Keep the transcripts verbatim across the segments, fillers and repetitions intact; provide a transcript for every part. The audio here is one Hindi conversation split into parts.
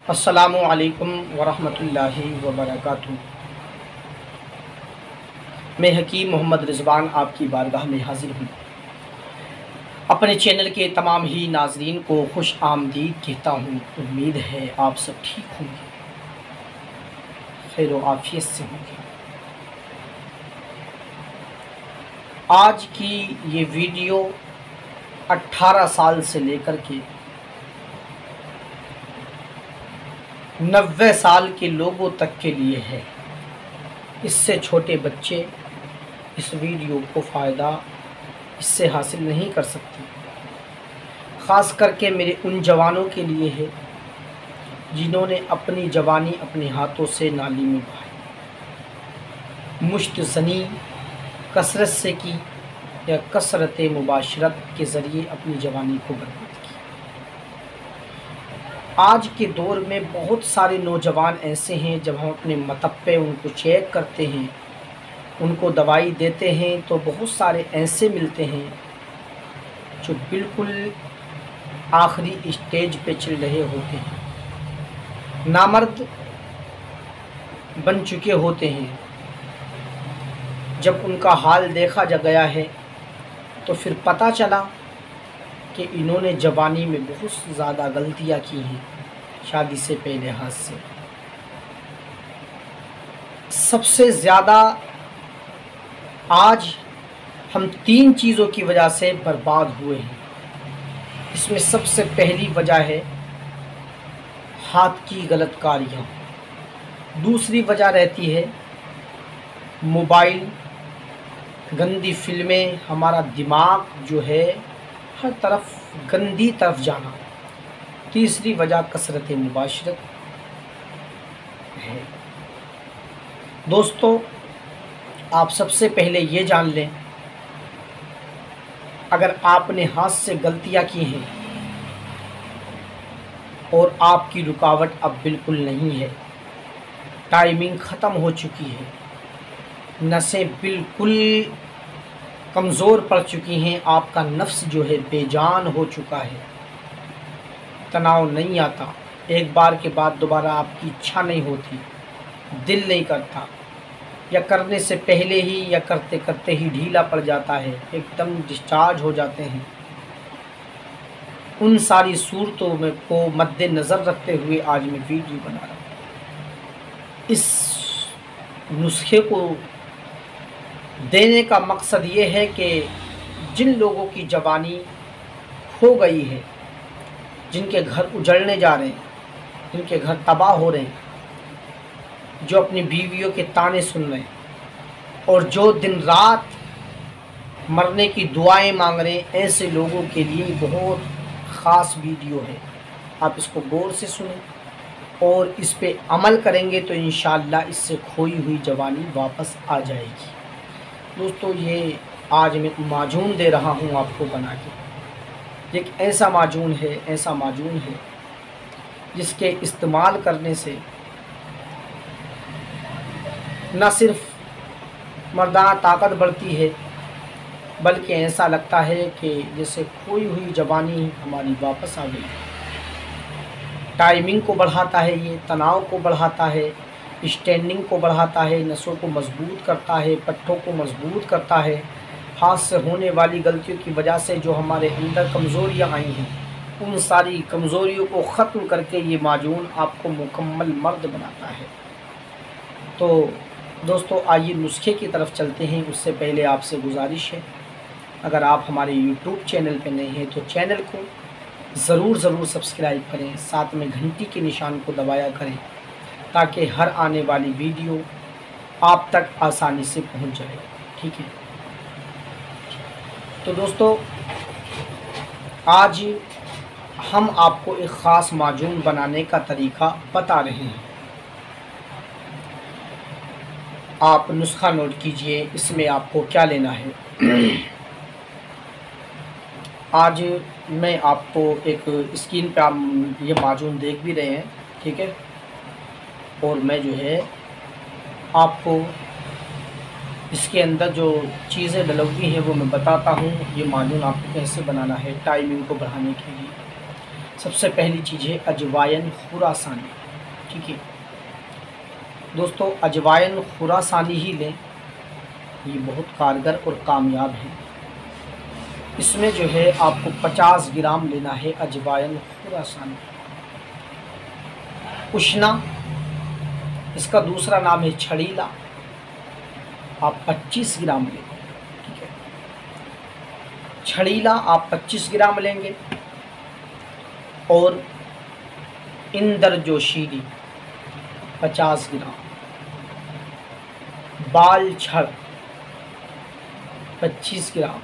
अस्सलामु अलैकुम वरहमतुल्लाहि वबरकातुहू। मैं हकीम मोहम्मद रिज़वान आपकी बारगाह में हाज़िर हूँ। अपने चैनल के तमाम ही नाज़रीन को खुश आमदीद कहता हूँ। उम्मीद है आप सब ठीक होंगे, खैर व आफ़ियत से होंगे। आज की ये वीडियो अठारह साल से लेकर के नब्बे साल के लोगों तक के लिए है। इससे छोटे बच्चे इस वीडियो को फ़ायदा इससे हासिल नहीं कर सकते। ख़ास करके मेरे उन जवानों के लिए है जिन्होंने अपनी जवानी अपने हाथों से नाली में बहाई, मुश्त ज़नी कसरत से की या कसरत मुबाशरत के ज़रिए अपनी जवानी को बर्बाद की। आज के दौर में बहुत सारे नौजवान ऐसे हैं, जब हम अपने मतब्बे उनको चेक करते हैं, उनको दवाई देते हैं, तो बहुत सारे ऐसे मिलते हैं जो बिल्कुल आखिरी स्टेज पे चल रहे होते हैं, नामर्द बन चुके होते हैं। जब उनका हाल देखा जा गया है तो फिर पता चला कि इन्होंने जवानी में बहुत ज़्यादा गलतियां की हैं, शादी से पहले हाथ से। सबसे ज़्यादा आज हम तीन चीज़ों की वजह से बर्बाद हुए हैं। इसमें सबसे पहली वजह है हाथ की गलत कारियाँ। दूसरी वजह रहती है मोबाइल, गंदी फिल्में, हमारा दिमाग जो है हर तरफ गंदी तरफ जाना। तीसरी वजह कसरत मुबाशरत है। दोस्तों, आप सबसे पहले ये जान लें, अगर आपने हाथ से गलतियां की हैं और आपकी रुकावट अब बिल्कुल नहीं है, टाइमिंग ख़त्म हो चुकी है, नसें बिल्कुल कमज़ोर पड़ चुकी हैं, आपका नफ्स जो है बेजान हो चुका है, तनाव नहीं आता, एक बार के बाद दोबारा आपकी इच्छा नहीं होती, दिल नहीं करता, या करने से पहले ही या करते करते ही ढीला पड़ जाता है, एकदम डिस्चार्ज हो जाते हैं। उन सारी सूरतों में को मद्देनज़र रखते हुए आज मैं वीडियो बना रहा हूँ। इस नुस्खे को देने का मकसद ये है कि जिन लोगों की जवानी खो गई है, जिनके घर उजड़ने जा रहे हैं, जिनके घर तबाह हो रहे हैं, जो अपनी बीवियों के ताने सुन रहे हैं और जो दिन रात मरने की दुआएं मांग रहे हैं, ऐसे लोगों के लिए बहुत ख़ास वीडियो है। आप इसको गौर से सुनें और इस पे अमल करेंगे तो इंशाअल्लाह इससे खोई हुई जवानी वापस आ जाएगी। दोस्तों, ये आज मैं माजून दे रहा हूँ आपको बना के। एक ऐसा माजून है, ऐसा माजून है जिसके इस्तेमाल करने से न सिर्फ मर्दाना ताकत बढ़ती है, बल्कि ऐसा लगता है कि जैसे खोई हुई जवानी हमारी वापस आ गई। टाइमिंग को बढ़ाता है, ये तनाव को बढ़ाता है, स्टैंडिंग को बढ़ाता है, नसों को मजबूत करता है, पट्टों को मजबूत करता है। हाथ से होने वाली गलतियों की वजह से जो हमारे अंदर कमज़ोरियाँ आई हैं, उन सारी कमज़ोरियों को ख़त्म करके ये माजून आपको मुकम्मल मर्द बनाता है। तो दोस्तों, आइए नुस्खे की तरफ चलते हैं। उससे पहले आपसे गुजारिश है, अगर आप हमारे यूट्यूब चैनल पर नए हैं तो चैनल को ज़रूर ज़रूर सब्सक्राइब करें, साथ में घंटी के निशान को दबाया करें, ताकि हर आने वाली वीडियो आप तक आसानी से पहुंच जाए। ठीक है, तो दोस्तों, आज हम आपको एक ख़ास माजून बनाने का तरीका बता रहे हैं। आप नुस्खा नोट कीजिए, इसमें आपको क्या लेना है। आज मैं आपको एक स्क्रीन पे आप ये माजून देख भी रहे हैं, ठीक है, और मैं जो है आपको इसके अंदर जो चीज़ें डलवी हैं वो मैं बताता हूँ। ये माजून आपको कैसे बनाना है टाइमिंग को बढ़ाने के लिए। सबसे पहली चीज़ है अजवाइन खुरासानी। ठीक है दोस्तों, अजवाइन खुरासानी ही लें, ये बहुत कारगर और कामयाब है। इसमें जो है आपको पचास ग्राम लेना है अजवाइन खुरासानी। उष्णा, इसका दूसरा नाम है छड़ीला, आप पच्चीस ग्राम लेंगे। ठीक है, छड़ीला आप पच्चीस ग्राम लेंगे और इंद्रजोशीरी पचास ग्राम, बाल छड़ पच्चीस ग्राम,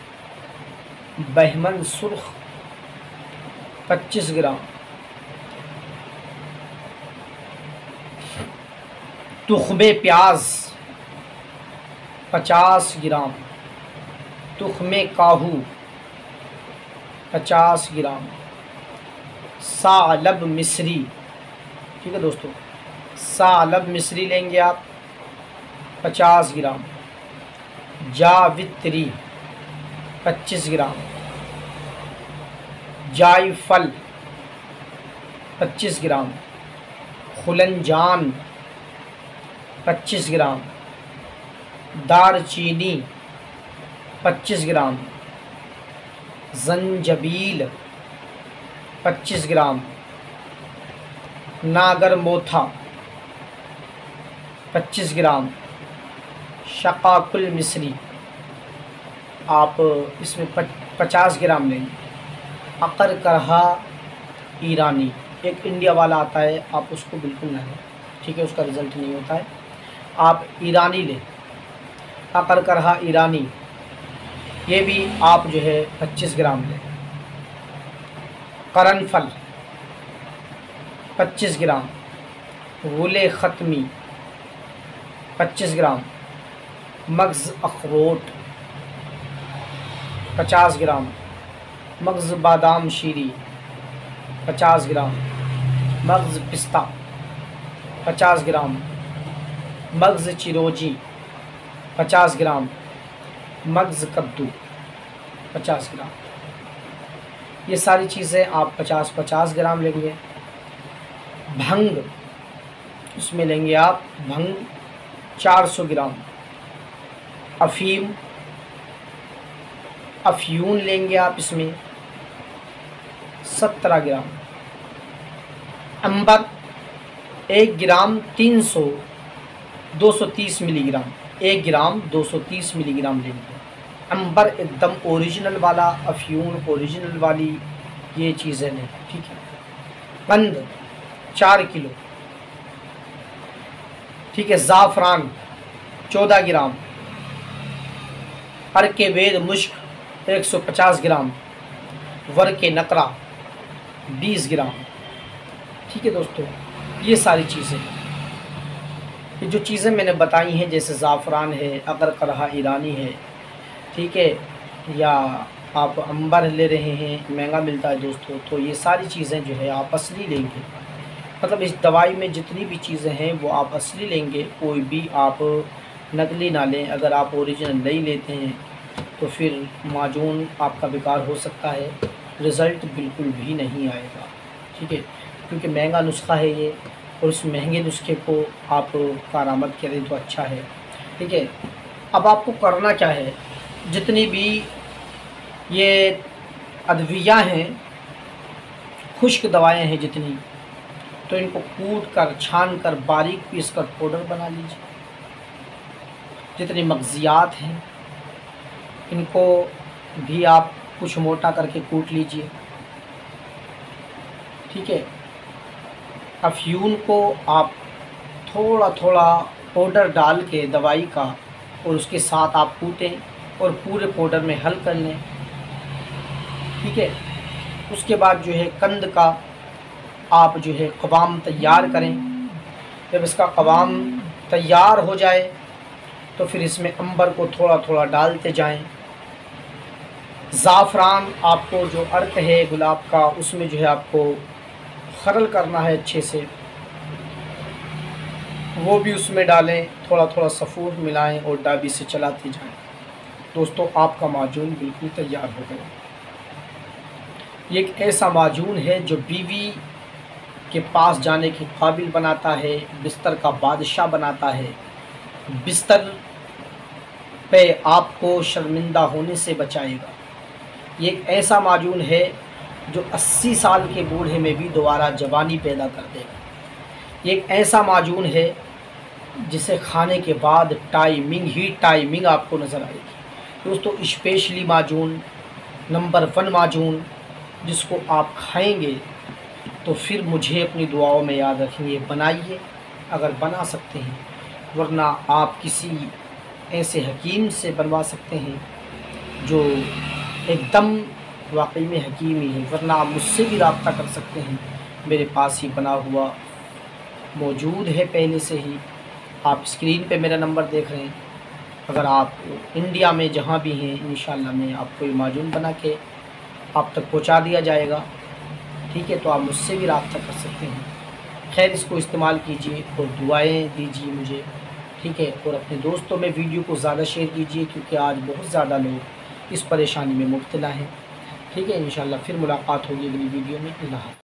बहमन सुर्ख पच्चीस ग्राम, तुख्मे प्याज पचास ग्राम, तुख्मे काहू पचास ग्राम, सालब मिस्री। ठीक है दोस्तों, सालब मिस्री लेंगे आप पचास ग्राम, जावित्री पच्चीस ग्राम, जायफल पच्चीस ग्राम, खुलंजान पच्चीस ग्राम, दारचीनी पच्चीस ग्राम, जंजबील पच्चीस ग्राम, नागर मोथा पच्चीस ग्राम, शकाकुल मिस्री आप इसमें पचास ग्राम लेंगे, अकर करहा ईरानी एक इंडिया वाला आता है, आप उसको बिल्कुल ना लें। ठीक है, उसका रिज़ल्ट नहीं होता है, आप ईरानी लें, अकर करहा ईरानी, ये भी आप जो है पच्चीस ग्राम लें। करनफल पच्चीस ग्राम, गुले ख़त्मी पच्चीस ग्राम, मग्ज़ अखरोट पचास ग्राम, मग्ज़ बादाम शीरी पचास ग्राम, मग्ज़ पिस्ता पचास ग्राम, मग्ज़ चिरोजी पचास ग्राम, मग्ज़ कद्दू पचास ग्राम। ये सारी चीज़ें आप पचास पचास ग्राम लेंगे। भंग, उसमें लेंगे आप भंग चार सौ ग्राम, अफ़ीम अफ्यून लेंगे आप इसमें सत्रह ग्राम, अंबर एक ग्राम तीन सौ दो सौ तीस मिलीग्राम, एक ग्राम दो सौ तीस मिलीग्राम लेंगे। अंबर एकदम ओरिजिनल वाला, अफ्यून ओरिजिनल वाली ये चीज़ें लें। ठीक है, कंद चार किलो। ठीक है, ज़ाफ़रान चौदह ग्राम, अर्के वेद मुश्क एक सौ पचास ग्राम, वर्के नकरा बीस ग्राम। ठीक है दोस्तों, ये सारी चीज़ें, ये जो चीज़ें मैंने बताई हैं, जैसे ज़ाफ़रान है, अगर करहा ईरानी है, ठीक है, या आप अंबर ले रहे हैं, महंगा मिलता है दोस्तों, तो ये सारी चीज़ें जो है आप असली लेंगे। मतलब इस दवाई में जितनी भी चीज़ें हैं वो आप असली लेंगे, कोई भी आप नकली ना लें। अगर आप ओरिजिनल नहीं लेते हैं तो फिर माजून आपका बेकार हो सकता है, रिज़ल्ट बिल्कुल भी नहीं आएगा। ठीक है, क्योंकि महंगा नुस्खा है ये, और उस महंगे नुस्खे को आप कारामद करें तो अच्छा है। ठीक है, अब आपको करना क्या है, जितनी भी ये अद्विया हैं, खुश्क दवाएं हैं जितनी, तो इनको कूट कर छान कर बारीक पीस कर पाउडर बना लीजिए। जितनी मग़ज़ियात हैं इनको भी आप कुछ मोटा करके कूट लीजिए। ठीक है, अफ्यून को आप थोड़ा थोड़ा पाउडर डाल के दवाई का, और उसके साथ आप कूटें और पूरे पाउडर में हल कर लें। ठीक है, उसके बाद जो है कंद का आप जो है क़वाम तैयार करें। जब इसका क़वाम तैयार हो जाए तो फिर इसमें अंबर को थोड़ा थोड़ा डालते जाएं। ज़ाफ़रान आपको जो अर्क है गुलाब का, उसमें जो है आपको खरल करना है अच्छे से, वो भी उसमें डालें, थोड़ा थोड़ा सफ़ूर मिलाएं और डाबी से चलाते जाएं। दोस्तों, आपका माजून बिल्कुल तैयार हो गया। ये एक ऐसा माजून है जो बीवी के पास जाने के काबिल बनाता है, बिस्तर का बादशाह बनाता है, बिस्तर पे आपको शर्मिंदा होने से बचाएगा। ये एक ऐसा माजून है जो अस्सी साल के बूढ़े में भी दोबारा जवानी पैदा कर देगा। ये एक ऐसा माजून है जिसे खाने के बाद टाइमिंग ही टाइमिंग आपको नज़र आएगी। दोस्तों, स्पेशली माजून, नंबर वन माजून, जिसको आप खाएंगे तो फिर मुझे अपनी दुआओं में याद रखेंगे। बनाइए अगर बना सकते हैं, वरना आप किसी ऐसे हकीम से बनवा सकते हैं जो एकदम वाकई में हकीम ही है, वरना आप मुझसे भी रब्ता कर सकते हैं। मेरे पास ही बना हुआ मौजूद है पहले से ही। आप स्क्रीन पे मेरा नंबर देख रहे हैं। अगर आप इंडिया में जहाँ भी हैं, इंशाल्लाह मैं आपको ये माजून बना के आप तक पहुँचा दिया जाएगा। ठीक है, तो आप मुझसे भी रब्ता कर सकते हैं। खैर, इसको इस्तेमाल कीजिए और दुआएं दीजिए मुझे। ठीक है, और अपने दोस्तों में वीडियो को ज़्यादा शेयर कीजिए, क्योंकि आज बहुत ज़्यादा लोग इस परेशानी में मुब्तला हैं। ठीक है, इंशाल्लाह फिर मुलाकात होगी अगली वीडियो में। अल्लाह हाफ़िज़।